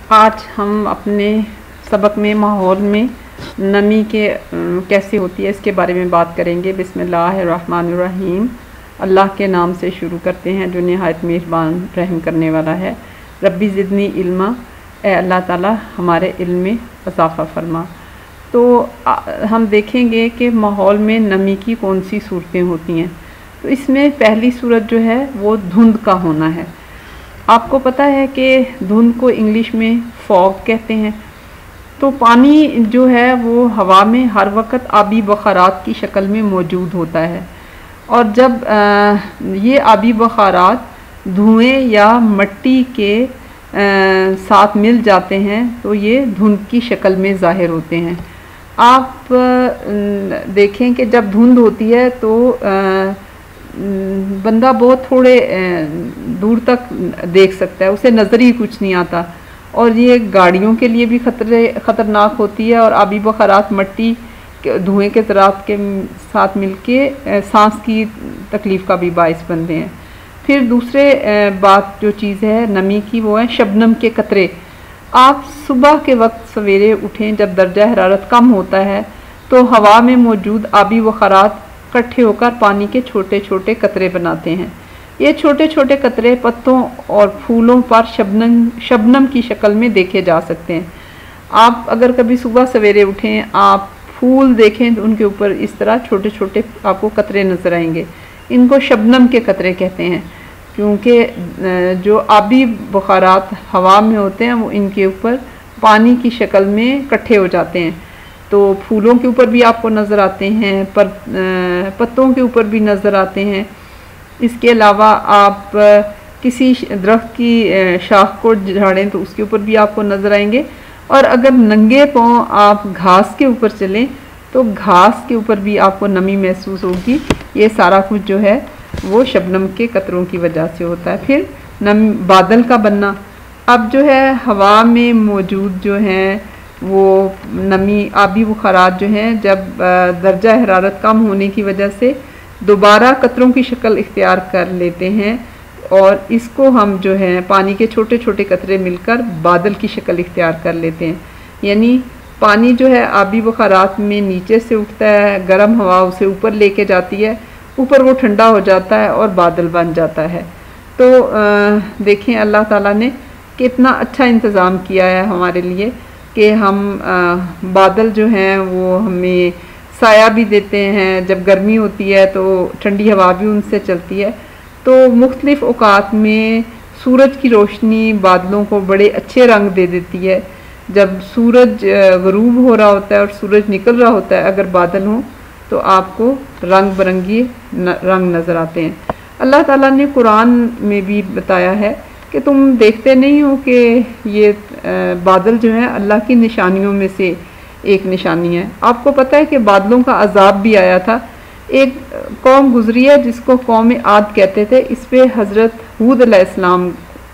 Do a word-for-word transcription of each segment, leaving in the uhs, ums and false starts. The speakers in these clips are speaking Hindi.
आज हम अपने सबक में माहौल में नमी के कैसे होती है इसके बारे में बात करेंगे। बिस्मिल्लाहिर्रहमानिर्रहीम। अल्लाह के नाम से शुरू करते हैं जो निहायत मेहरबान रहम करने वाला है। रब्बी ज़िदनी इल्मा, ए अल्लाह ताला हमारे इल्म में इजाफ़ा फरमा। तो आ, हम देखेंगे कि माहौल में नमी की कौन सी सूरतें होती हैं। तो इसमें पहली सूरत जो है वो धुंध का होना है। आपको पता है कि धुंध को इंग्लिश में फॉग कहते हैं। तो पानी जो है वो हवा में हर वक्त आबी बखारात की शक्ल में मौजूद होता है, और जब आ, ये आबी बखारात धुएं या मिट्टी के आ, साथ मिल जाते हैं तो ये धुंध की शक्ल में ज़ाहिर होते हैं। आप आ, देखें कि जब धुंध होती है तो आ, बंदा बहुत थोड़े दूर तक देख सकता है, उसे नज़र ही कुछ नहीं आता, और ये गाड़ियों के लिए भी खतरे ख़तरनाक होती है। और आबी बखारात मिट्टी के धुएँ के ज़रात के साथ मिलके सांस की तकलीफ़ का भी बाइस बनते हैं। फिर दूसरे बात जो चीज़ है नमी की वो है शबनम के कतरे। आप सुबह के वक्त सवेरे उठें जब दर्जा हरारत कम होता है तो हवा में मौजूद आबी बखारात इकट्ठे होकर पानी के छोटे छोटे कतरे बनाते हैं। ये छोटे छोटे कतरे पत्तों और फूलों पर शबनम शबनम की शक्ल में देखे जा सकते हैं। आप अगर कभी सुबह सवेरे उठें, आप फूल देखें तो उनके ऊपर इस तरह छोटे छोटे आपको कतरे नज़र आएंगे। इनको शबनम के कतरे कहते हैं, क्योंकि जो आबी बुखारात हवा में होते हैं वो इनके ऊपर पानी की शक्ल में इकट्ठे हो जाते हैं। तो फूलों के ऊपर भी आपको नज़र आते हैं, पर पत्तों के ऊपर भी नज़र आते हैं। इसके अलावा आप किसी दरख्त की शाख को झाड़ें तो उसके ऊपर भी आपको नज़र आएंगे, और अगर नंगे पाँव आप घास के ऊपर चलें तो घास के ऊपर भी आपको नमी महसूस होगी। ये सारा कुछ जो है वो शबनम के कतरों की वजह से होता है। फिर नम बादल का बनना। अब जो है हवा में मौजूद जो हैं वो नमी आबी बुखारात जो हैं जब दर्जा हरारत कम होने की वजह से दोबारा कतरों की शक्ल इख्तियार कर लेते हैं, और इसको हम जो है पानी के छोटे छोटे कतरे मिलकर बादल की शक्ल इख्तियार कर लेते हैं। यानी पानी जो है आबी बुखारात में नीचे से उठता है, गर्म हवा उसे ऊपर लेके जाती है, ऊपर वो ठंडा हो जाता है और बादल बन जाता है। तो आ, देखें अल्लाह ताला ने कितना अच्छा इंतज़ाम किया है हमारे लिए कि हम आ, बादल जो हैं वो हमें साया भी देते हैं। जब गर्मी होती है तो ठंडी हवा भी उनसे चलती है। तो मुख्तलिफ़ औक़ात में सूरज की रोशनी बादलों को बड़े अच्छे रंग दे देती है। जब सूरज ग़रूब हो रहा होता है और सूरज निकल रहा होता है, अगर बादल हों तो आपको रंग बिरंगी रंग नज़र आते हैं। अल्लाह ताला ने कुरान में भी बताया है कि तुम देखते नहीं हो कि ये बादल जो हैं अल्लाह की निशानियों में से एक निशानी है। आपको पता है कि बादलों का अजाब भी आया था। एक कौम गुजरी है जिसको कौम आद कहते थे, इस पे हज़रत हूद अलैहिस्सलाम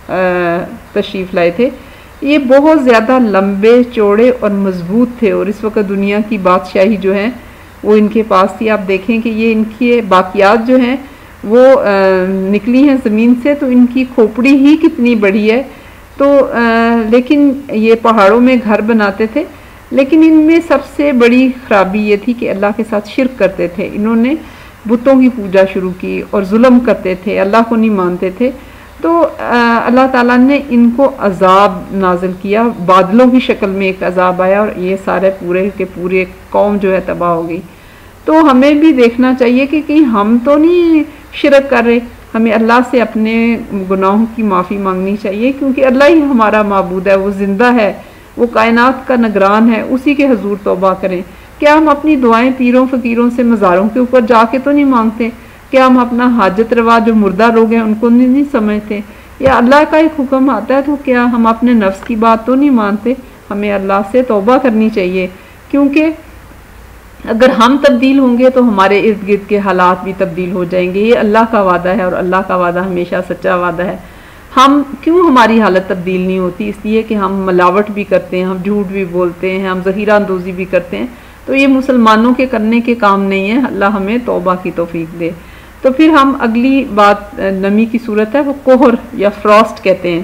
तशरीफ़ लाए थे। ये बहुत ज़्यादा लंबे चौड़े और मज़बूत थे, और इस वक्त दुनिया की बादशाही जो है वो इनके पास थी। आप देखें कि ये इनकी बाकियात जो हैं वो आ, निकली हैं ज़मीन से, तो इनकी खोपड़ी ही कितनी बड़ी है। तो आ, लेकिन ये पहाड़ों में घर बनाते थे, लेकिन इनमें सबसे बड़ी ख़राबी ये थी कि अल्लाह के साथ शिर्क करते थे। इन्होंने बुतों की पूजा शुरू की और जुल्म करते थे, अल्लाह को नहीं मानते थे। तो अल्लाह ताला ने इनको अजाब नाजिल किया, बादलों की शक्ल में एक अजाब आया, और ये सारे पूरे के पूरे कौम जो है तबाह हो गई। तो हमें भी देखना चाहिए कि कहीं हम तो नहीं शिरक कर रहे। हमें अल्लाह से अपने गुनाहों की माफ़ी मांगनी चाहिए, क्योंकि अल्लाह ही हमारा माबूद है, वो ज़िंदा है, वो कायनात का निगरान है, उसी के हजूर तौबा करें। क्या हम अपनी दुआएं पीरों फ़कीरों से मज़ारों के ऊपर जाके तो नहीं मांगते? क्या हम अपना हाजत रवा जो मुर्दा लोग हैं उनको नहीं, नहीं समझते? या अल्लाह का एक हुक्म आता है तो क्या हम अपने नफ्स की बात तो नहीं मानते? हमें अल्लाह से तौबा करनी चाहिए, क्योंकि अगर हम तब्दील होंगे तो हमारे इर्द गिर्द के हालात भी तब्दील हो जाएंगे। ये अल्लाह का वादा है, और अल्लाह का वादा हमेशा सच्चा वादा है। हम क्यों हमारी हालत तब्दील नहीं होती? इसलिए कि हम मिलावट भी करते हैं, हम झूठ भी बोलते हैं, हम ज़हीरा अंदोज़ी भी करते हैं। तो ये मुसलमानों के करने के काम नहीं है। अल्लाह हमें तौबा की तौफीक दे। तो फिर हम अगली बात नमी की सूरत है वो कोहर या फ्रॉस्ट कहते हैं।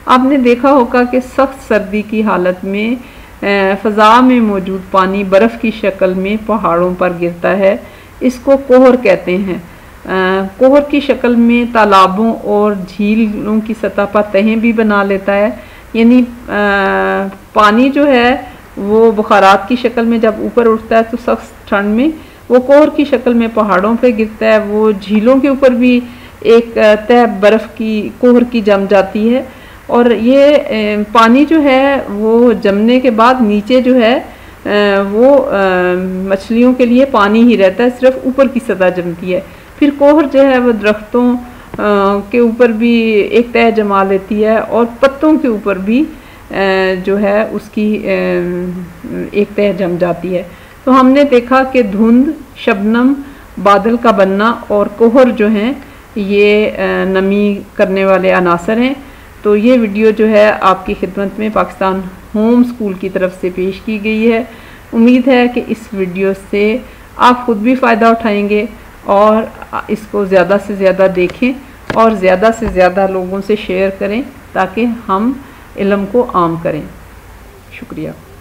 आपने देखा होगा कि सख्त सर्दी की हालत में फ़ज़ा में मौजूद पानी बर्फ़ की शक्ल में पहाड़ों पर गिरता है। इसको कोहर कहते हैं। कोहर की शक्ल में तालाबों और झीलों की सतह पर तहें भी बना लेता है। यानी पानी जो है वो बुखारात की शक्ल में जब ऊपर उठता है तो सख्त ठंड में वो कोहर की शक्ल में पहाड़ों पे गिरता है। वो झीलों के ऊपर भी एक तह बर्फ़ की कोहर की जम जाती है और ये पानी जो है वो जमने के बाद नीचे जो है वो मछलियों के लिए पानी ही रहता है, सिर्फ ऊपर की सतह जमती है। फिर कोहर जो है वो दरख्तों के ऊपर भी एक तह जमा लेती है और पत्तों के ऊपर भी जो है उसकी एक तह जम जाती है। तो हमने देखा कि धुंध, शबनम, बादल का बनना और कोहर जो हैं ये नमी करने वाले अनासर हैं। तो ये वीडियो जो है आपकी खिदमत में पाकिस्तान होम स्कूल की तरफ से पेश की गई है। उम्मीद है कि इस वीडियो से आप ख़ुद भी फ़ायदा उठाएंगे और इसको ज़्यादा से ज़्यादा देखें और ज़्यादा से ज़्यादा लोगों से शेयर करें ताकि हम इल्म को आम करें। शुक्रिया।